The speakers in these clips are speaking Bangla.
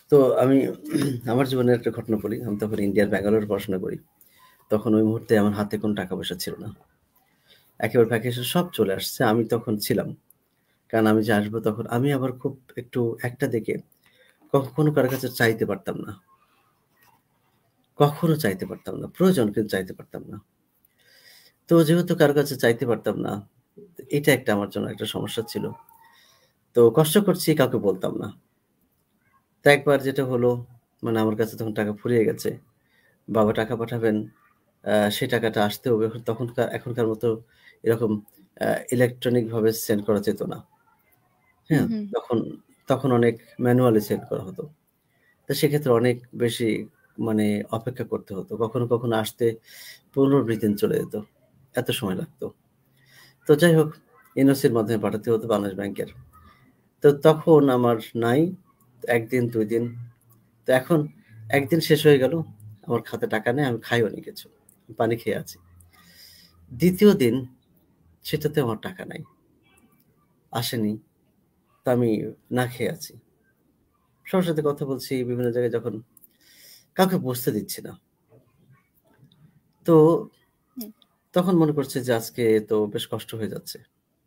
তো আমি আমার জীবনের একটা ঘটনা বলি। আমি তখন ইন্ডিয়ার ব্যাঙ্গালোরে পড়াশোনা করি। তখন ওই মুহূর্তে আমার হাতে কোনো টাকা-পয়সা ছিল না। একেবারে প্যাকেজে সব চলে আসছে। আমি তখন ছিলাম। কারণ আমি যে আসবো তখন আমি আবার খুব একটু একটা দিকে কখনো কারো কাছে চাইতে পারতাম না। কখনো চাইতে পারতাম না। প্রয়োজন কিন্তু চাইতে পারতাম না। তো যেহেতু কারো কাছে চাইতে পারতাম না, এটা একটা আমার জন্য একটা সমস্যা ছিল। তো কষ্ট করছি কাউকে বলতাম না। তো একবার যেটা হলো মানে আমার কাছে তখন টাকা ফুরিয়ে গেছে। বাবা টাকা পাঠাবেন। সেই টাকাটা আসতেও এখনকার মতো এরকম ইলেকট্রনিক ভাবে সেন্ড করা যেত না। হুম, হ্যাঁ? হুম। তখন তখন অনেক ম্যানুয়ালি সেন্ড করা হতো। তো সেক্ষেত্রে অনেক বেশি মানে অপেক্ষা করতে হতো। কখনো আসতে ১৫-২০ দিন চলে যেত। এত সময় লাগতো। তো যাই হোক এনওসির মাধ্যমে পাঠাতে হতো বাংলাদেশ ব্যাংকের। তো তখন আমার নাই ১ দিন ২ দিন। তো এখন ১ দিন শেষ হয়ে গেল। আমার খাতে টাকা নেই। আমি খাইও নি কিছু। পানি খেয়ে আছি। ২য় দিন সেটাতেও আমার টাকা নাই। আসেনি। তো আমি না খেয়ে আছি। সবার সাথে কথা বলছি বিভিন্ন জায়গায় যখন কাউকে বসতে দিচ্ছি না। তো হুম। তখন মনে করছি যে আজকে তো বেশ কষ্ট হয়ে যাচ্ছে।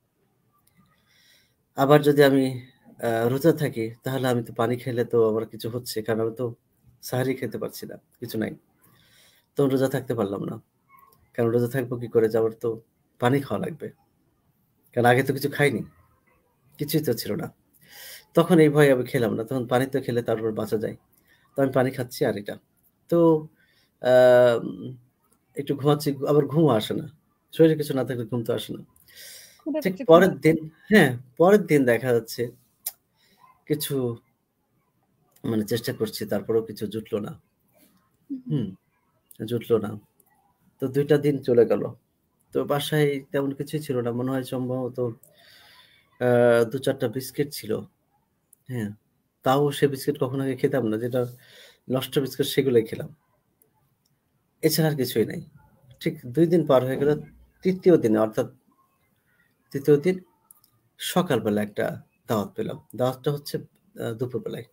আবার যদি আমি রোজা থাকি তাহলে আমি তো পানি খেলে তো আমার কিছু হচ্ছে। কারণ আমি তো সাহারি খেতে পারছি না। কিছু নাই। তো রোজা থাকতে পারলাম না। কারণ রোজা থাকবো কি করে? যে আমার তো পানি খাওয়া লাগবে। কারণ আগে তো কিছু খাইনি। কিছুই তো ছিল না। তখন এই ভয়ে আমি খেলাম না। তখন পানি তো খেলে তারপর বাঁচা যায়। তো আমি পানি খাচ্ছি আর এটা। তো আম একটু ঘুমাচ্ছি, আবার ঘুমও আসে না। শরীরে কিছু না থাকলে ঘুম তো আসে না। ক্ষুধা ঠিক পেয়েছে, ক্ষুধা। পরের দিন হ্যাঁ, পরের দিন দেখা যাচ্ছে কিছু মানে চেষ্টা করছি তারপরেও কিছু জুটলো না। হুম, হুম। হুম? জুটলো না। তো ২ টা দিন চলে গেল। তো বাসায় তেমন কিছুই ছিল না। মনে হয় সম্ভবত ২-৪ টা বিস্কিট ছিল। হ্যাঁ? তাও সে বিস্কিট কখনো আগে খেতাম না। যেটা নষ্ট বিস্কুট সেগুলোই খেলাম। এছাড়া আর কিছুই নাই। ঠিক ২ দিন পার হয়ে গেল। ৩য় দিনে অর্থাৎ ৩য় দিন সকালবেলা একটা দাওয়াত পেলাম। দাওয়াতটা হচ্ছে দুপুরবেলায়।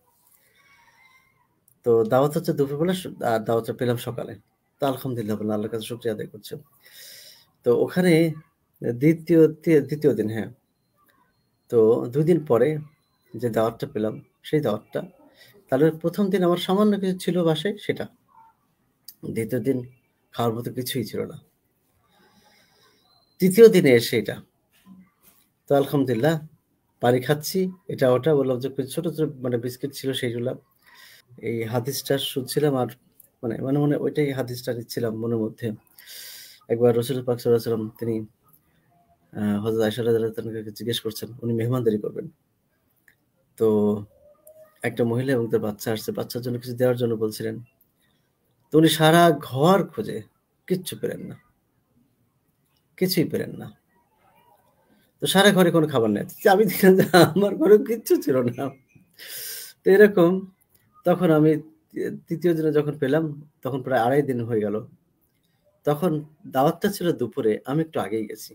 তো দাওয়াত হচ্ছে দুপুরবেলা আর দাওয়াতটা পেলাম সকালে। তো আলহামদুলিল্লাহ বললাম আল্লাহর কাছে শুকরিয়া আদায় করছি। তো ওখানে ২য় দিন হ্যাঁ। তো ২ দিন পরে যে দাওয়াতটা পেলাম সেই দাওয়াতটা তাহলে ১ম দিন আমার সামান্য কিছু ছিল বাসায় সেটা। ২য় দিন খাওয়ার মতো কিছুই ছিল না। ৩য় দিনে এসে এটা। তো আলহামদুলিল্লাহ পানি খাচ্ছি। এটা ওটা বললাম যে ছোট মানে বিস্কিট ছিল সেইগুলা। এই হাদিসটা শুনছিলাম আর মনে ওইটাই হাদিসটা নিচ্ছিলাম মনের মধ্যে। একবার রাসূল পাক সাল্লাল্লাহু আলাইহি ওয়াসাল্লাম তিনি হযরত আয়েশা রাদিয়াল্লাহু তাআলাকে জিজ্ঞেস করছেন, উনি মেহমানদারি করবেন। তো একটা মহিলা এবং তার বাচ্চা আসছে। বাচ্চার জন্য কিছু দেওয়ার জন্য বলছিলেন। তো উনি সারা ঘর খুঁজে কিচ্ছু পেলেন না। কিছুই পেলেন না। তো সারা ঘরে কোনো খাবার নাই। তো আমি দেখলাম যে আমার ঘরেও কিচ্ছু ছিল না। তো এরকম তখন আমি ৩য় দিনে যখন পেলাম তখন প্রায় ২.৫ দিন হয়ে গেল। তখন দাওয়াতটা ছিল দুপুরে। আমি একটু আগেই গেছি।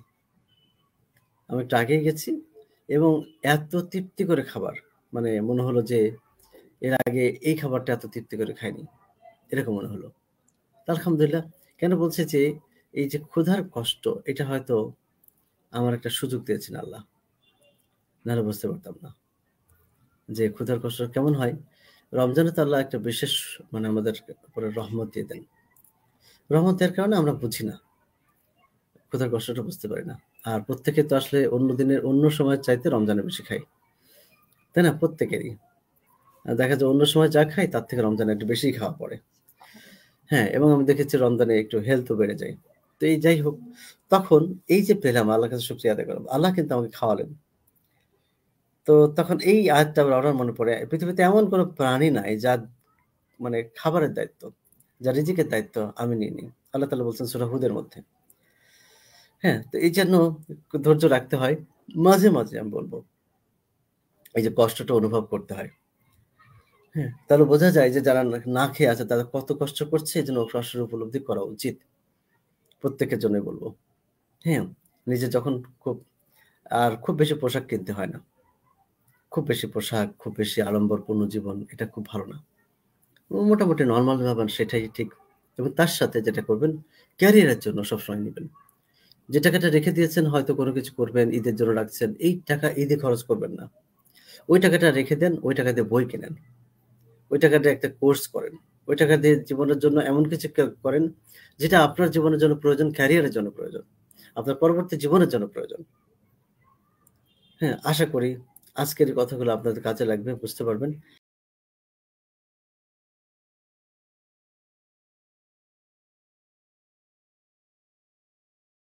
আমি একটু আগেই গেছি এবং এত তৃপ্তি করে খাবার মানে মনে হলো যে এর আগে এই খাবারটা এত তৃপ্তি করে খাইনি। এরকম মনে হলো। তো আলহামদুলিল্লাহ কেন বলছি যে এই যে ক্ষুধার কষ্ট এটা হয়তো আমার একটা সুযোগ দিয়েছেন আল্লাহ। নাহলে বুঝতে পারতাম না। যে ক্ষুধার কষ্ট কেমন হয়? রমজানে তো আল্লাহ একটা বিশেষ মানে আমাদের উপরে রহমত দিয়ে দেন। রহমত দেওয়ার কারণে আমরা বুঝি না। ক্ষুধার কষ্টটা বুঝতে পারি না। আর প্রত্যেকে তো আসলে অন্য দিনের অন্য সময়ের চাইতে রমজানে বেশি খায়। তাই না? প্রত্যেকেরই। দেখা যায় অন্য সময় যা খাই তার থেকে রমজানে একটু বেশিই খাওয়া পড়ে। হ্যাঁ, এবং আমি দেখেছি রমজানে একটু হেলথ ও বেড়ে যায়। তো এই যাই হোক, তখন এই যে পেলাম আল্লাহর কাছে শুকরিয়া আদায় করলাম। আল্লাহ কিন্তু আমাকে খাওয়ালেন। তো তখন এই আয়াতটা আমার মনে পড়ে। পৃথিবীতে এমন কোন প্রাণী নাই যার মানে খাবারের দায়িত্ব, যার রিজিকের দায়িত্ব আমি নিইনি। আল্লাহ তাআলা বলছেন সূরা হুদের মধ্যে। হ্যাঁ? তো এইজন্য ধৈর্য রাখতে হয়। মাঝে আমি বলব, এই যে কষ্টটা অনুভব করতে হয়। হ্যাঁ? তাহলে বোঝা যায় যে যারা না খেয়ে আছে তারা কত কষ্ট করছে এজন্য কষ্টের উপলব্ধি করা উচিত। প্রত্যেকের জন্যই বলব। হ্যাঁ? নিজে যখন খুব খুব বেশি পোশাক কিনতে হয় না। খুব বেশি পোশাক, খুব বেশি আড়ম্বরপূর্ণ জীবন এটা খুব ভালো না। মোটামুটি নরমাল ভাবেন সেটাই ঠিক। এবং তার সাথে যেটা করবেন ক্যারিয়ারের জন্য সবসময় নিবেন। যে টাকাটা রেখে দিয়েছেন হয়তো কোনো কিছু করবেন, ঈদের জন্য রাখছেন। এই টাকা ঈদে খরচ করবেন না। ওই টাকাটা রেখে দেন, ওই টাকা দিয়ে বই কেনেন। ওই টাকা দিয়ে একটা কোর্স করেন। ওই টাকা দিয়ে জীবনের জন্য এমন কিছু করেন যেটা আপনার জীবনের জন্য প্রয়োজন, ক্যারিয়ারের জন্য প্রয়োজন। আপনার পরবর্তী জীবনের জন্য প্রয়োজন। হ্যাঁ, আশা করি আজকের এই কথাগুলো আপনাদের কাজে লাগবে, বুঝতে পারবেন।